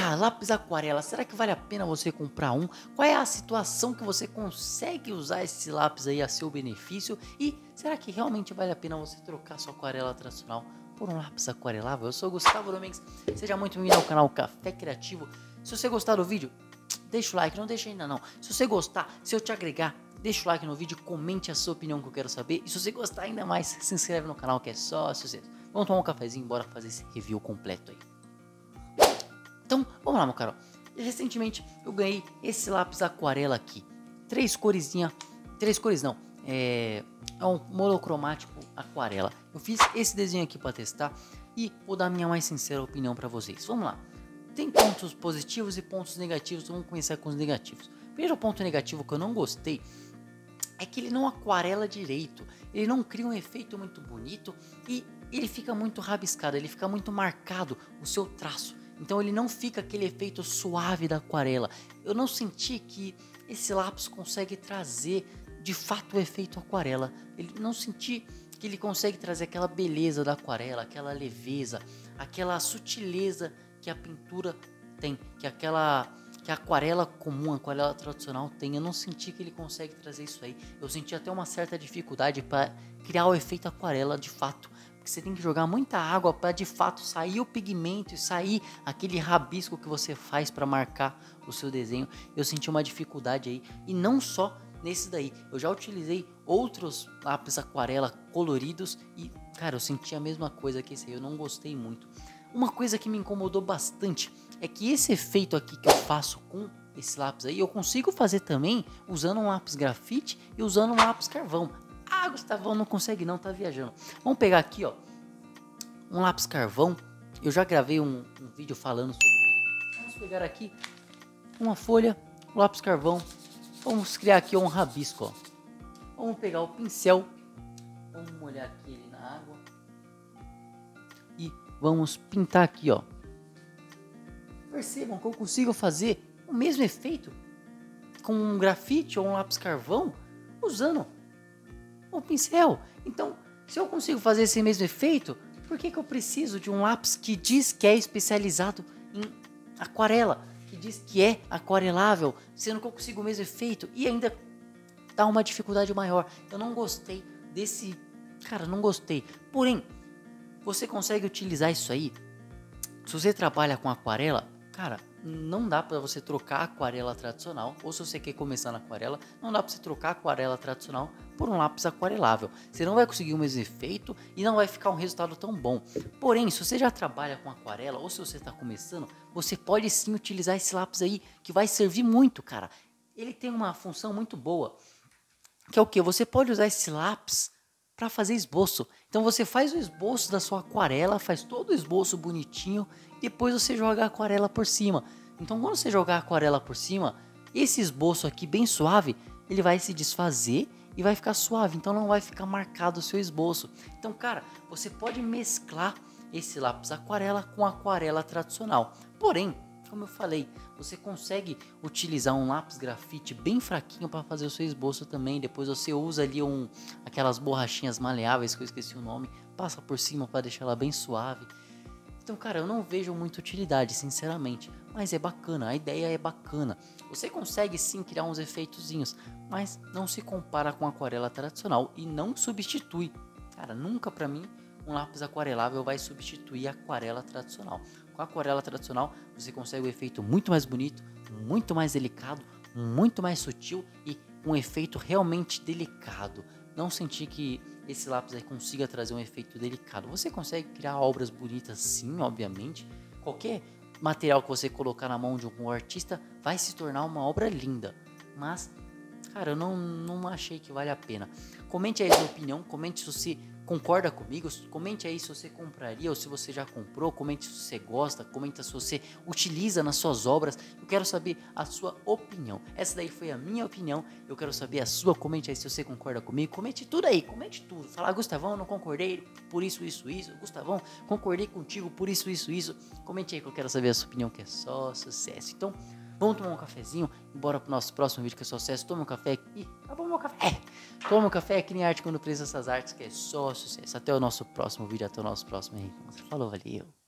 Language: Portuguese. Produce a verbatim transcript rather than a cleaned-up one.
Ah, lápis aquarela, será que vale a pena você comprar um? Qual é a situação que você consegue usar esse lápis aí a seu benefício? E será que realmente vale a pena você trocar sua aquarela tradicional por um lápis aquarelável? Eu sou o Gustavo Domingues, seja muito bem-vindo ao canal Café Criativo. Se você gostar do vídeo, deixa o like, não deixa ainda não. Se você gostar, se eu te agregar, deixa o like no vídeo, comente a sua opinião que eu quero saber. E se você gostar ainda mais, se inscreve no canal que é só sucesso. Vamos tomar um cafezinho e bora fazer esse review completo aí. Então, vamos lá, meu caro. Recentemente eu ganhei esse lápis aquarela aqui. Três coresinha, três cores não, é, é um monocromático aquarela. Eu fiz esse desenho aqui para testar e vou dar minha mais sincera opinião para vocês. Vamos lá. Tem pontos positivos e pontos negativos, então vamos começar com os negativos. Primeiro ponto negativo que eu não gostei é que ele não aquarela direito. Ele não cria um efeito muito bonito e ele fica muito rabiscado, ele fica muito marcado o seu traço. Então ele não fica aquele efeito suave da aquarela. Eu não senti que esse lápis consegue trazer de fato o efeito aquarela. Ele não senti que ele consegue trazer aquela beleza da aquarela, aquela leveza, aquela sutileza que a pintura tem, que aquela que a aquarela comum, a aquarela tradicional tem. Eu não senti que ele consegue trazer isso aí. Eu senti até uma certa dificuldade para criar o efeito aquarela de fato. Você tem que jogar muita água para de fato sair o pigmento e sair aquele rabisco que você faz para marcar o seu desenho. Eu senti uma dificuldade aí, e não só nesse daí. Eu já utilizei outros lápis aquarela coloridos e, cara, eu senti a mesma coisa que esse aí. Eu não gostei muito. Uma coisa que me incomodou bastante é que esse efeito aqui que eu faço com esse lápis aí, eu consigo fazer também usando um lápis grafite e usando um lápis carvão. Ah, Gustavão, não consegue não, tá viajando. Vamos pegar aqui, ó, um lápis carvão. Eu já gravei um, um vídeo falando sobre ele. Vamos pegar aqui uma folha, um lápis carvão. Vamos criar aqui um rabisco, ó. Vamos pegar o pincel. Vamos molhar aqui ele na água. E vamos pintar aqui, ó. Percebam que eu consigo fazer o mesmo efeito com um grafite ou um lápis carvão usando o pincel. Então, se eu consigo fazer esse mesmo efeito, por que que eu preciso de um lápis que diz que é especializado em aquarela, que diz que é aquarelável, sendo que eu consigo o mesmo efeito e ainda dá uma dificuldade maior? Eu não gostei desse, cara, não gostei. Porém, você consegue utilizar isso aí. Se você trabalha com aquarela, cara, não dá para você trocar a aquarela tradicional, ou se você quer começar na aquarela, não dá para você trocar a aquarela tradicional por um lápis aquarelável. Você não vai conseguir o mesmo efeito e não vai ficar um resultado tão bom. Porém, se você já trabalha com aquarela ou se você está começando, você pode sim utilizar esse lápis aí, que vai servir muito, cara. Ele tem uma função muito boa, que é o que? Você pode usar esse lápis para fazer esboço. Então você faz o esboço da sua aquarela, faz todo o esboço bonitinho, e depois você joga a aquarela por cima. Então quando você jogar a aquarela por cima, esse esboço aqui bem suave, ele vai se desfazer e vai ficar suave, então não vai ficar marcado o seu esboço. Então, cara, você pode mesclar esse lápis aquarela com aquarela tradicional. Porém, como eu falei, você consegue utilizar um lápis grafite bem fraquinho para fazer o seu esboço também. Depois você usa ali um, aquelas borrachinhas maleáveis que eu esqueci o nome, passa por cima para deixar ela bem suave. Então, cara, eu não vejo muita utilidade, sinceramente, mas é bacana, a ideia é bacana. Você consegue sim criar uns efeitozinhos, mas não se compara com a aquarela tradicional e não substitui. Cara, nunca pra mim um lápis aquarelável vai substituir a aquarela tradicional. Com a aquarela tradicional você consegue um efeito muito mais bonito, muito mais delicado, muito mais sutil e um efeito realmente delicado. Não senti que esse lápis aí consiga trazer um efeito delicado. Você consegue criar obras bonitas sim, obviamente. Qualquer material que você colocar na mão de um artista vai se tornar uma obra linda. Mas, cara, eu não, não achei que vale a pena. Comente aí a sua opinião, comente se você concorda comigo, comente aí se você compraria ou se você já comprou, comente se você gosta, comenta se você utiliza nas suas obras. Eu quero saber a sua opinião. Essa daí foi a minha opinião, eu quero saber a sua. Comente aí se você concorda comigo, comente tudo aí, comente tudo. Fala, Gustavão, não concordei por isso, isso, isso. Gustavão, concordei contigo por isso, isso, isso. Comente aí que eu quero saber a sua opinião, que é só sucesso. Então, vamos tomar um cafezinho e bora pro nosso próximo vídeo que é só sucesso. Toma um café. Ih, acabou meu café. Toma um café aqui em Arte quando precisa dessas artes, que é só sucesso. Até o nosso próximo vídeo, até o nosso próximo encontro. Falou, valeu.